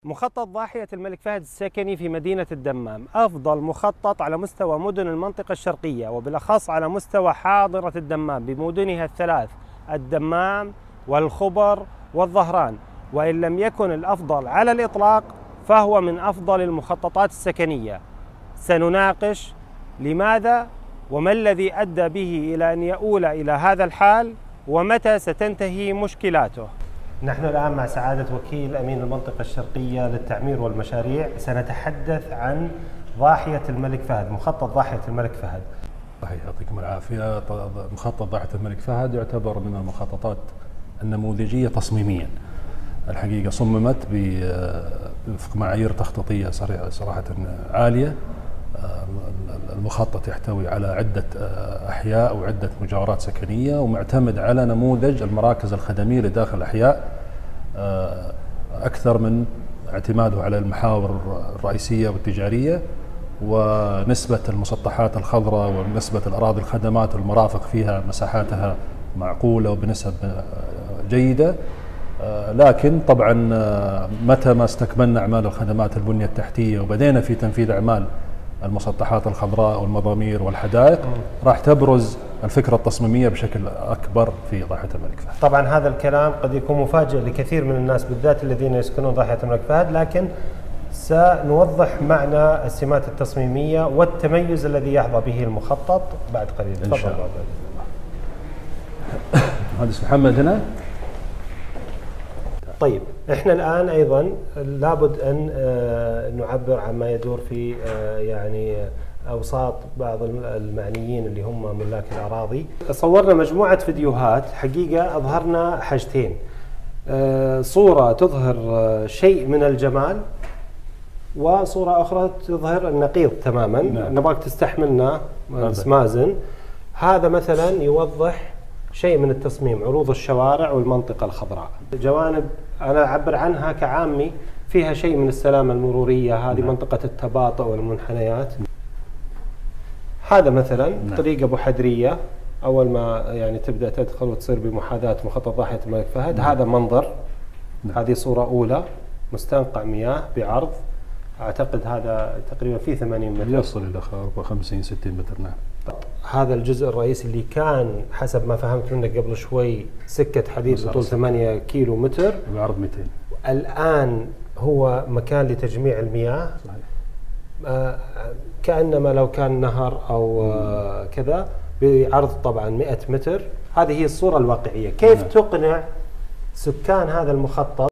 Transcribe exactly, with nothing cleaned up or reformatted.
مخطط ضاحية الملك فهد السكني في مدينة الدمام أفضل مخطط على مستوى مدن المنطقة الشرقية، وبالأخص على مستوى حاضرة الدمام بمدنها الثلاث: الدمام والخبر والظهران. وإن لم يكن الأفضل على الإطلاق فهو من أفضل المخططات السكنية. سنناقش لماذا وما الذي أدى به إلى أن يؤول إلى هذا الحال، ومتى ستنتهي مشكلاته. نحن الآن مع سعادة وكيل أمين المنطقة الشرقية للتعمير والمشاريع، سنتحدث عن ضاحية الملك فهد، مخطط ضاحية الملك فهد. صحيح، يعطيكم العافية. مخطط ضاحية الملك فهد يعتبر من المخططات النموذجية تصميميا. الحقيقة صممت بوفق معايير تخطيطية صراحة عالية. المخطط يحتوي على عدة أحياء وعدة مجاورات سكنية، ومعتمد على نموذج المراكز الخدمية لداخل الأحياء أكثر من اعتماده على المحاور الرئيسية والتجارية، ونسبة المسطحات الخضراء ونسبة الأراضي الخدمات والمرافق فيها مساحاتها معقولة وبنسب جيدة. لكن طبعا متى ما استكملنا أعمال الخدمات البنية التحتية وبدينا في تنفيذ أعمال المسطحات الخضراء والمضامير والحدائق، راح تبرز الفكرة التصميمية بشكل أكبر في ضاحية الملك فهد. طبعا هذا الكلام قد يكون مفاجئ لكثير من الناس، بالذات الذين يسكنون ضاحية الملك فهد، لكن سنوضح معنى السمات التصميمية والتميز الذي يحظى به المخطط بعد قليل. إن شاء الله. مهندس محمد هنا. طيب، احنا الان ايضا لابد ان نعبر عن ما يدور في يعني اوساط بعض المعنيين اللي هم ملاك الاراضي. صورنا مجموعه فيديوهات، حقيقه اظهرنا حاجتين: صوره تظهر شيء من الجمال، وصوره اخرى تظهر النقيض تماما. نعم. نبغاك تستحملنا مهندس مازن. هذا مثلا يوضح شيء من التصميم، عروض الشوارع والمنطقة الخضراء، جوانب أنا أعبر عنها كعامي فيها شيء من السلامة المرورية، هذه نعم. منطقة التباطؤ والمنحنيات. هذا مثلا نعم. طريق أبو حدرية، أول ما يعني تبدأ تدخل وتصير بمحاذاة مخطط ضاحية الملك فهد. نعم. هذا منظر. نعم. هذه صورة أولى، مستنقع مياه بعرض أعتقد هذا تقريبا فيه ثمانين متر، يصل إلى خمسين ستين متر. نعم. هذا الجزء الرئيسي اللي كان حسب ما فهمت منك قبل شوي سكة حديد بطول ثمانية كيلو متر بعرض مئتين، الآن هو مكان لتجميع المياه. صحيح. آه كأنما لو كان نهر أو آه كذا، بعرض طبعا مئة متر. هذه هي الصورة الواقعية. كيف نعم. تقنع سكان هذا المخطط